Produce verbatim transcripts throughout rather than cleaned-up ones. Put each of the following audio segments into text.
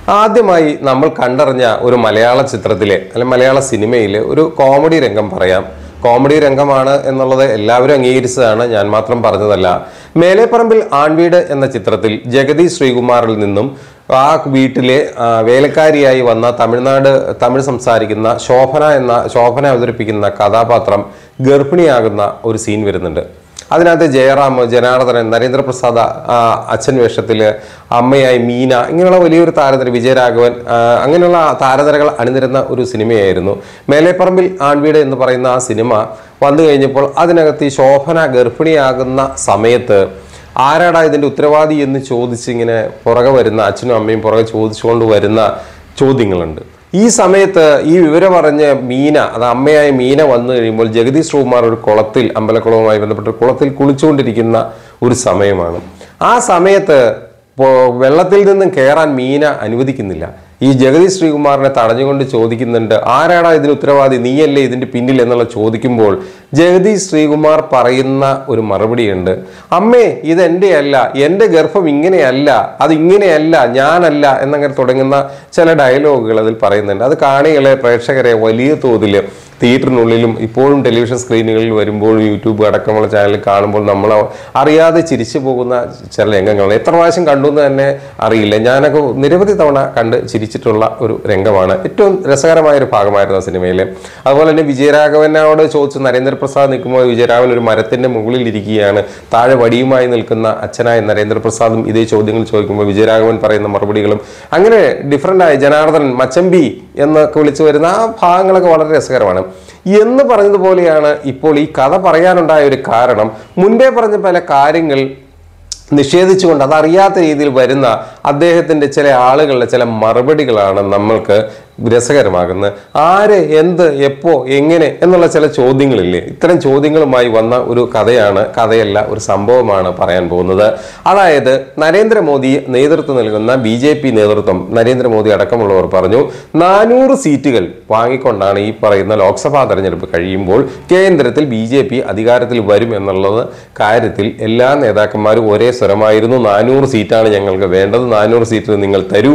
ആദ്യമായി നമ്മൾ കണ്ടറിഞ്ഞ ഒരു മലയാള ചിത്രത്തിലെ അല്ലെങ്കിൽ മലയാള സിനിമയിലെ ഒരു കോമഡി രംഗം പറയാം. കോമഡി രംഗമാണ് എന്നുള്ളത് എല്ലാവരും അംഗീകരിച്ചതാണ്, ഞാൻ മാത്രം പറഞ്ഞതല്ല. മേലെപ്പറമ്പിൽ ആൺവീട് എന്ന ചിത്രത്തിൽ ജഗതി ശ്രീകുമാറിൽ നിന്നും ആ വീട്ടിലെ വേലക്കാരിയായി വന്ന തമിഴ്നാട് തമിഴ് സംസാരിക്കുന്ന ശോഭന എന്ന ശോഭന അവതരിപ്പിക്കുന്ന കഥാപാത്രം ഗർഭിണിയാകുന്ന ഒരു സീൻ വരുന്നുണ്ട്. അതിനകത്ത് ജയറാം, ജനാർദ്ദനൻ, നരേന്ദ്രപ്രസാദ് അച്ഛൻ വേഷത്തിൽ, അമ്മയായി മീന, ഇങ്ങനെയുള്ള വലിയൊരു താരനിര, വിജയരാഘവൻ, അങ്ങനെയുള്ള താരനിരകൾ അണിനിരുന്ന ഒരു സിനിമയായിരുന്നു മേലെപ്പറമ്പിൽ ആൺവീട് എന്ന് പറയുന്ന ആ സിനിമ. വന്നു കഴിഞ്ഞപ്പോൾ അതിനകത്ത് ഈ ശോഭന ഗർഭിണിയാകുന്ന സമയത്ത് ആരാടാ ഇതിൻ്റെ ഉത്തരവാദി എന്ന് ചോദിച്ചിങ്ങനെ പുറകെ വരുന്ന അച്ഛനും അമ്മയും പുറകെ ചോദിച്ചുകൊണ്ട് വരുന്ന ചോദ്യങ്ങളുണ്ട്. ഈ സമയത്ത് ഈ വിവരം പറഞ്ഞ് മീന, അത് അമ്മയായ മീന വന്നു കഴിയുമ്പോൾ ജഗതി ശ്രീകുമാർ ഒരു കുളത്തിൽ, അമ്പലക്കുളവുമായി ബന്ധപ്പെട്ട് കുളത്തിൽ കുളിച്ചുകൊണ്ടിരിക്കുന്ന ഒരു സമയമാണ്. ആ സമയത്ത് വെള്ളത്തിൽ നിന്നും കയറാൻ മീന അനുവദിക്കുന്നില്ല. ഈ ജഗതി ശ്രീകുമാറിനെ തടഞ്ഞുകൊണ്ട് ചോദിക്കുന്നുണ്ട്, ആരാടാ ഇതിന് ഉത്തരവാദി, നീയല്ലേ ഇതിൻ്റെ പിന്നിൽ എന്നുള്ള ചോദിക്കുമ്പോൾ ജഗതി ശ്രീകുമാർ പറയുന്ന ഒരു മറുപടിയുണ്ട്, അമ്മേ ഇതെൻ്റെ അല്ല, എൻ്റെ ഗർഭം ഇങ്ങനെയല്ല, അത് ഇങ്ങനെയല്ല, ഞാനല്ല എന്നങ്ങനെ തുടങ്ങുന്ന ചില ഡയലോഗുകൾ അതിൽ പറയുന്നുണ്ട്. അത് കാണികളെ, പ്രേക്ഷകരെ വലിയ തോതിൽ തിയേറ്ററിനുള്ളിലും ഇപ്പോഴും ടെലിവിഷൻ സ്ക്രീനുകളിൽ വരുമ്പോഴും യൂട്യൂബ് അടക്കമുള്ള ചാനലിൽ കാണുമ്പോൾ നമ്മൾ അറിയാതെ ചിരിച്ചു പോകുന്ന ചില രംഗങ്ങളാണ്. എത്ര പ്രാവശ്യം കണ്ടു എന്ന് തന്നെ അറിയില്ല. ഞാനൊക്കെ നിരവധി തവണ കണ്ട് ചിരിച്ചിട്ടുള്ള ഒരു രംഗമാണ്. ഏറ്റവും രസകരമായ ഒരു ഭാഗമായിരുന്നു ആ സിനിമയിൽ. അതുപോലെ തന്നെ വിജയരാഘവനോട് ചോദിച്ച് നരേന്ദ്രപ്രസാദ് നിൽക്കുമ്പോൾ വിജയരാഘവൻ ഒരു മരത്തിൻ്റെ മുകളിൽ ഇരിക്കുകയാണ്. താഴെ വടിയുമായി നിൽക്കുന്ന അച്ഛനായ നരേന്ദ്രപ്രസാദും ഇതേ ചോദ്യങ്ങൾ ചോദിക്കുമ്പോൾ വിജയരാഘവൻ പറയുന്ന മറുപടികളും അങ്ങനെ ഡിഫറൻ്റായ ജനാർദ്ദനൻ, മച്ചമ്പി എന്നൊക്കെ വിളിച്ചു വരുന്ന ആ ഭാഗങ്ങളൊക്കെ വളരെ രസകരമാണ്. എന്ന് പറഞ്ഞതുപോലെയാണ് ഇപ്പോൾ ഈ കഥ പറയാനുണ്ടായ ഒരു കാരണം. മുൻപേ പറഞ്ഞ പല കാര്യങ്ങൾ നിഷേധിച്ചുകൊണ്ട് അതറിയാത്ത രീതിയിൽ വരുന്ന അദ്ദേഹത്തിൻ്റെ ചില ആളുകളുടെ ചില മറുപടികളാണ് നമ്മൾക്ക് രസകരമാകുന്നത്. ആര്, എന്ത്, എപ്പോ, എങ്ങനെ എന്നുള്ള ചില ചോദ്യങ്ങളില്ലേ, ഇത്തരം ചോദ്യങ്ങളുമായി വന്ന ഒരു കഥയാണ്, കഥയല്ല ഒരു സംഭവമാണ് പറയാൻ പോകുന്നത്. അതായത് നരേന്ദ്രമോദി നേതൃത്വം നൽകുന്ന ബി ജെ പി നേതൃത്വം, നരേന്ദ്രമോദി അടക്കമുള്ളവർ പറഞ്ഞു നാനൂറ് സീറ്റുകൾ വാങ്ങിക്കൊണ്ടാണ് ഈ പറയുന്ന ലോക്സഭാ തെരഞ്ഞെടുപ്പ് കഴിയുമ്പോൾ കേന്ദ്രത്തിൽ ബി ജെ പി അധികാരത്തിൽ വരും എന്നുള്ളത് കാര്യത്തിൽ എല്ലാ നേതാക്കന്മാരും ഒരേ സ്വരമായിരുന്നു. നാനൂറ് സീറ്റാണ് ഞങ്ങൾക്ക് വേണ്ടത്, നാനൂറ് സീറ്റ് നിങ്ങൾ തരൂ,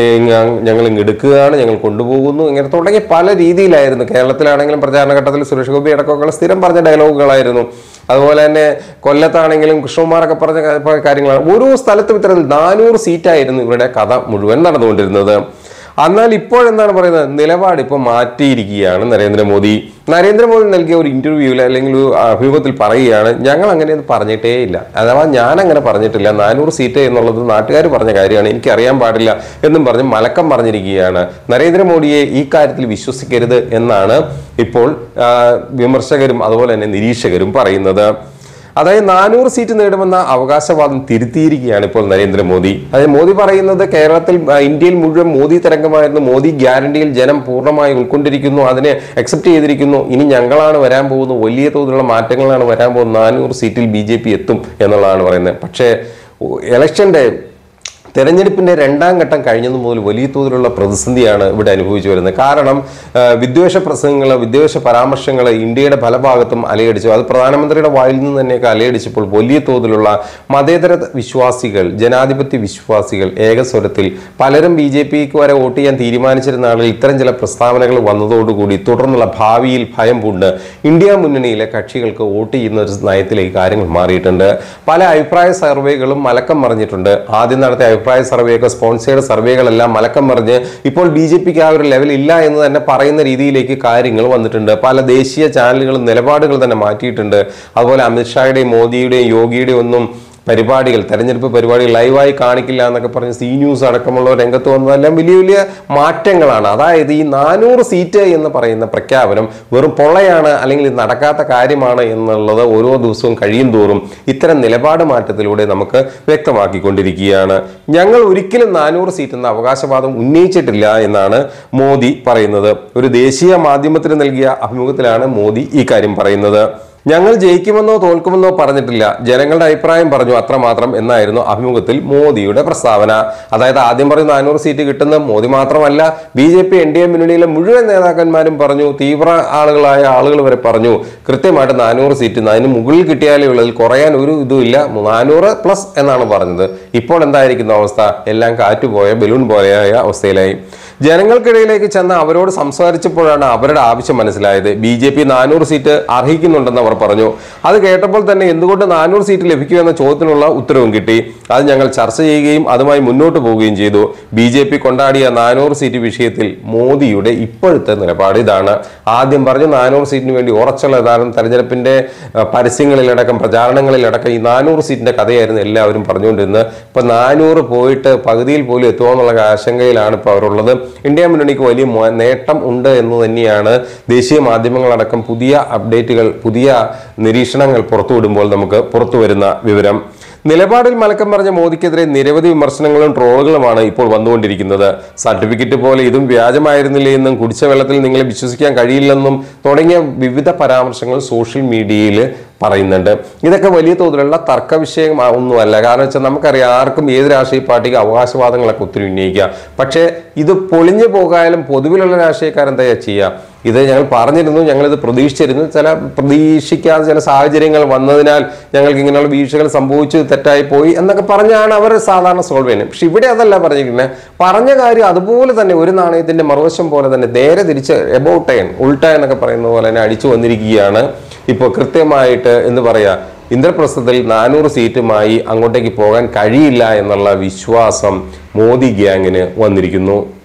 ഞങ്ങൾ ഇങ്ങ് എടുക്കുകയാണ്, ഞങ്ങൾ കൊണ്ടുപോകുന്നു, ഇങ്ങനെ തുടങ്ങി പല രീതിയിലായിരുന്നു. കേരളത്തിലാണെങ്കിലും പ്രചാരണ ഘട്ടത്തിൽ സുരേഷ് ഗോപി അടക്കമൊക്കെ സ്ഥിരം പറഞ്ഞ ഡയലോഗുകളായിരുന്നു. അതുപോലെ തന്നെ കൊല്ലത്താണെങ്കിലും കൃഷ്ണകുമാറൊക്കെ പറഞ്ഞ കാര്യങ്ങളാണ്. ഓരോ സ്ഥലത്തും ഇത്തരത്തിൽ നാനൂറ് സീറ്റായിരുന്നു ഇവരുടെ കഥ മുഴുവൻ നടന്നുകൊണ്ടിരുന്നത്. എന്നാൽ ഇപ്പോഴെന്താണ് പറയുന്നത്, നിലപാട് ഇപ്പോൾ മാറ്റിയിരിക്കുകയാണ് നരേന്ദ്രമോദി. നരേന്ദ്രമോദി നൽകിയ ഒരു ഇന്റർവ്യൂവിൽ അല്ലെങ്കിൽ ഒരു അഭിമുഖത്തിൽ പറയുകയാണ്, ഞങ്ങൾ അങ്ങനെയൊന്നും പറഞ്ഞിട്ടേ ഇല്ല, അഥവാ ഞാൻ അങ്ങനെ പറഞ്ഞിട്ടില്ല, നാനൂറ് സീറ്റ് എന്നുള്ളത് നാട്ടുകാർ പറഞ്ഞ കാര്യമാണ്, എനിക്കറിയാൻ പാടില്ല എന്നും പറഞ്ഞ് മലക്കം പറഞ്ഞിരിക്കുകയാണ്. നരേന്ദ്രമോദിയെ ഈ കാര്യത്തിൽ വിശ്വസിക്കരുത് എന്നാണ് ഇപ്പോൾ വിമർശകരും അതുപോലെ തന്നെ നിരീക്ഷകരും പറയുന്നത്. അതായത് നാനൂറ് സീറ്റ് നേടുമെന്ന അവകാശവാദം തിരുത്തിയിരിക്കുകയാണ് ഇപ്പോൾ നരേന്ദ്രമോദി. അതായത് മോദി പറയുന്നത് കേരളത്തിൽ, ഇന്ത്യയിൽ മുഴുവൻ മോദി തരംഗമായിരുന്നു, മോദി ഗ്യാരണ്ടിയിൽ ജനം പൂർണ്ണമായി ഉൾക്കൊണ്ടിരിക്കുന്നു, അതിനെ അക്സെപ്റ്റ് ചെയ്തിരിക്കുന്നു, ഇനി ഞങ്ങളാണ് വരാൻ പോകുന്നത്, വലിയ തോതിലുള്ള മാറ്റങ്ങളാണ് വരാൻ പോകുന്നത്, നാനൂറ് സീറ്റിൽ ബി ജെ പി എത്തും എന്നുള്ളതാണ് പറയുന്നത്. പക്ഷേ ഇലക്ഷൻ്റെ തെരഞ്ഞെടുപ്പിൻ്റെ രണ്ടാം ഘട്ടം കഴിഞ്ഞതു മുതൽ വലിയ തോതിലുള്ള പ്രതിസന്ധിയാണ് ഇവിടെ അനുഭവിച്ചു വരുന്നത്. കാരണം വിദ്വേഷ പ്രസംഗങ്ങൾ, വിദ്വേഷ പരാമർശങ്ങൾ ഇന്ത്യയുടെ പല ഭാഗത്തും അലയടിച്ചു. അത് പ്രധാനമന്ത്രിയുടെ വായിൽ നിന്ന് തന്നെയൊക്കെ അലയടിച്ചപ്പോൾ വലിയ തോതിലുള്ള മതേതര വിശ്വാസികൾ, ജനാധിപത്യ വിശ്വാസികൾ ഏകസ്വരത്തിൽ പലരും ബി ജെ പിക്ക് വരെ വോട്ട് ചെയ്യാൻ തീരുമാനിച്ചിരുന്ന ആളുകൾ ഇത്തരം ചില പ്രസ്താവനകൾ വന്നതോടുകൂടി തുടർന്നുള്ള ഭാവിയിൽ ഭയം പൂണ്ട് ഇന്ത്യ മുന്നണിയിലെ കക്ഷികൾക്ക് വോട്ട് ചെയ്യുന്ന ഒരു നയത്തിലേക്ക് കാര്യങ്ങൾ മാറിയിട്ടുണ്ട്. പല അഭിപ്രായ സർവേകളും മലക്കം മറിഞ്ഞിട്ടുണ്ട്. ആദ്യം നടത്തിയ അഭിപ്രായ സർവേയൊക്കെ, സ്പോൺസേഡ് സർവേകളെല്ലാം മലക്കം മറിഞ്ഞ് ഇപ്പോൾ ബി ജെ പിക്ക് ആ ഒരു ലെവൽ ഇല്ല എന്ന് തന്നെ പറയുന്ന രീതിയിലേക്ക് കാര്യങ്ങൾ വന്നിട്ടുണ്ട്. പല ദേശീയ ചാനലുകളും നിലപാടുകൾ തന്നെ മാറ്റിയിട്ടുണ്ട്. അതുപോലെ അമിത്ഷായുടെയും മോദിയുടെയും യോഗിയുടെയും ഒന്നും പരിപാടികൾ, തെരഞ്ഞെടുപ്പ് പരിപാടികൾ ലൈവായി കാണിക്കില്ല എന്നൊക്കെ പറഞ്ഞ് സി ന്യൂസ് അടക്കമുള്ള രംഗത്ത് വന്നതെല്ലാം വലിയ വലിയ മാറ്റങ്ങളാണ്. അതായത് ഈ നാനൂറ് സീറ്റ് എന്ന് പറയുന്ന പ്രഖ്യാപനം വെറും പൊള്ളയാണ്, അല്ലെങ്കിൽ ഇത് നടക്കാത്ത കാര്യമാണ് എന്നുള്ളത് ഓരോ ദിവസവും കഴിയും തോറും ഇത്തരം നിലപാട് മാറ്റത്തിലൂടെ നമുക്ക് വ്യക്തമാക്കിക്കൊണ്ടിരിക്കുകയാണ്. ഞങ്ങൾ ഒരിക്കലും നാനൂറ് സീറ്റ് എന്ന അവകാശവാദം ഉന്നയിച്ചിട്ടില്ല എന്നാണ് മോദി പറയുന്നത്. ഒരു ദേശീയ മാധ്യമത്തിന് നൽകിയ അഭിമുഖത്തിലാണ് മോദി ഈ കാര്യം പറയുന്നത്. ഞങ്ങൾ ജയിക്കുമെന്നോ തോൽക്കുമെന്നോ പറഞ്ഞിട്ടില്ല, ജനങ്ങളുടെ അഭിപ്രായം പറഞ്ഞു അത്രമാത്രം എന്നായിരുന്നു അഭിമുഖത്തിൽ മോദിയുടെ പ്രസ്താവന. അതായത് ആദ്യം പറഞ്ഞു നാനൂറ് സീറ്റ് കിട്ടുന്ന മോദി മാത്രമല്ല, B J P N D A മുന്നണിയിലെ മുഴുവൻ നേതാക്കന്മാരും പറഞ്ഞു, തീവ്ര ആളുകളായ ആളുകൾ വരെ പറഞ്ഞു കൃത്യമായിട്ട് നാനൂറ് സീറ്റ്, അതിന് മുകളിൽ കിട്ടിയാലേ ഉള്ളതിൽ കുറയാൻ ഒരു ഇതുമില്ല, നാനൂറ് പ്ലസ് എന്നാണ് പറഞ്ഞത്. ഇപ്പോൾ എന്തായിരിക്കുന്ന അവസ്ഥ? എല്ലാം കാറ്റുപോയ ബലൂൺ പോലെയായ അവസ്ഥയിലായി. ജനങ്ങൾക്കിടയിലേക്ക് ചെന്ന് അവരോട് സംസാരിച്ചപ്പോഴാണ് അവരുടെ ആവശ്യം മനസ്സിലായത്. ബി ജെ പി നാനൂറ് സീറ്റ് അർഹിക്കുന്നുണ്ടെന്ന് അവർ പറഞ്ഞു. അത് കേട്ടപ്പോൾ തന്നെ എന്തുകൊണ്ട് നാനൂറ് സീറ്റ് ലഭിക്കുമെന്ന ചോദ്യത്തിനുള്ള ഉത്തരവും കിട്ടി. അത് ഞങ്ങൾ ചർച്ച ചെയ്യുകയും അതുമായി മുന്നോട്ട് പോവുകയും ചെയ്തു. ബി ജെ പി കൊണ്ടാടിയ നാനൂറ് സീറ്റ് വിഷയത്തിൽ മോദിയുടെ ഇപ്പോഴത്തെ നിലപാട് ഇതാണ്. ആദ്യം പറഞ്ഞു നാനൂറ് സീറ്റിന് വേണ്ടി ഉറച്ചുള്ള യഥാർത്ഥം തെരഞ്ഞെടുപ്പിന്റെ പരസ്യങ്ങളിലടക്കം പ്രചാരണങ്ങളിലടക്കം ഈ നാനൂറ് സീറ്റിന്റെ കഥയായിരുന്നു എല്ലാവരും പറഞ്ഞുകൊണ്ടിരുന്നത്. ഇപ്പൊ നാനൂറ് പോയിട്ട് പകുതിയിൽ പോലും എത്തുമോ എന്നുള്ള ആശങ്കയിലാണ് ഇപ്പോൾ അവരുള്ളത്. ഇന്ത്യ മുന്നണിക്ക് വലിയ നേട്ടം ഉണ്ട് എന്ന് തന്നെയാണ് ദേശീയ മാധ്യമങ്ങളടക്കം പുതിയ അപ്ഡേറ്റുകൾ, പുതിയ നിരീക്ഷണങ്ങൾ പുറത്തുവിടുമ്പോൾ നമുക്ക് പുറത്തു വരുന്ന വിവരം. നിലപാടിൽ മലക്കം പറഞ്ഞ മോദിക്കെതിരെ നിരവധി വിമർശനങ്ങളും ട്രോളുകളുമാണ് ഇപ്പോൾ വന്നുകൊണ്ടിരിക്കുന്നത്. സർട്ടിഫിക്കറ്റ് പോലെ ഇതും വ്യാജമായിരുന്നില്ലേ എന്നും കുടിച്ച വെള്ളത്തിൽ നിങ്ങളെ വിശ്വസിക്കാൻ കഴിയില്ലെന്നും തുടങ്ങിയ വിവിധ പരാമർശങ്ങൾ സോഷ്യൽ മീഡിയയിൽ പറയുന്നുണ്ട്. ഇതൊക്കെ വലിയ തോതിലുള്ള തർക്ക വിഷയം ഒന്നുമല്ല. കാരണം വെച്ചാൽ നമുക്കറിയാം ആർക്കും ഏത് രാഷ്ട്രീയ പാർട്ടിക്ക് അവകാശവാദങ്ങളൊക്കെ ഒത്തിരി ഉന്നയിക്കാം. പക്ഷേ ഇത് പൊളിഞ്ഞു പോകാനും പൊതുവിലുള്ള രാഷ്ട്രീയക്കാരെന്താ ചെയ്യുക? ഇത് ഞങ്ങൾ പറഞ്ഞിരുന്നു, ഞങ്ങളിത് പ്രതീക്ഷിച്ചിരുന്നു, ചില പ്രതീക്ഷിക്കാതെ ചില സാഹചര്യങ്ങൾ വന്നതിനാൽ ഞങ്ങൾക്ക് ഇങ്ങനെയുള്ള വീഴ്ചകൾ സംഭവിച്ചു, തെറ്റായി പോയി എന്നൊക്കെ പറഞ്ഞാണ് അവർ സാധാരണ സോൾവ് ചെയ്യുന്നത്. പക്ഷെ ഇവിടെ അതല്ല പറഞ്ഞിരിക്കുന്നത്. പറഞ്ഞ കാര്യം അതുപോലെ തന്നെ ഒരു നാണയത്തിന്റെ മറുവശം പോലെ തന്നെ നേരെ തിരിച്ച് എബൌട്ട് ടൈം ഉൾട്ട എന്നൊക്കെ പറയുന്ന പോലെ തന്നെ അടിച്ചു വന്നിരിക്കുകയാണ്. ഇപ്പോൾ കൃത്യമായിട്ട് എന്ന് പറയാ ഇന്ദ്രപ്രസ്ഥത്തിൽ നാനൂറ് സീറ്റുമായി അങ്ങോട്ടേക്ക് പോകാൻ കഴിയില്ല എന്നുള്ള വിശ്വാസം മോദി ഗ്യാങ്ങിന് വന്നിരിക്കുന്നു.